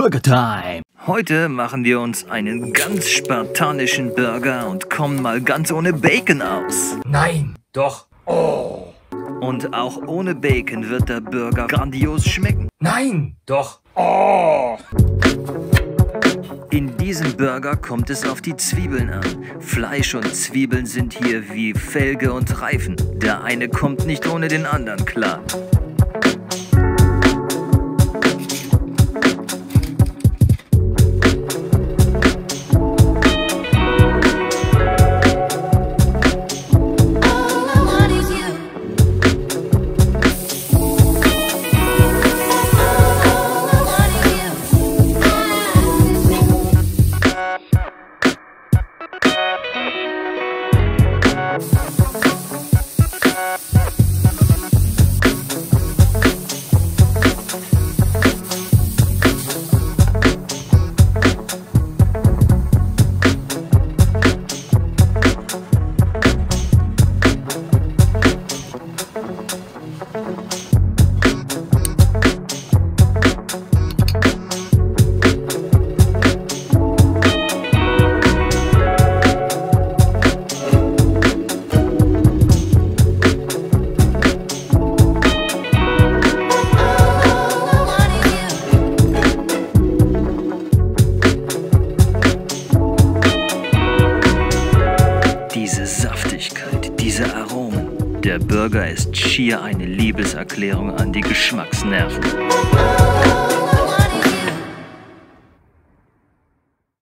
Burger Time! Heute machen wir uns einen ganz spartanischen Burger und kommen mal ganz ohne Bacon aus. Nein, doch. Oh. Und auch ohne Bacon wird der Burger grandios schmecken. Nein, doch. Oh. In diesem Burger kommt es auf die Zwiebeln an. Fleisch und Zwiebeln sind hier wie Felge und Reifen. Der eine kommt nicht ohne den anderen klar. Diese Saftigkeit, diese Aromen. Der Burger ist schier eine Liebeserklärung an die Geschmacksnerven.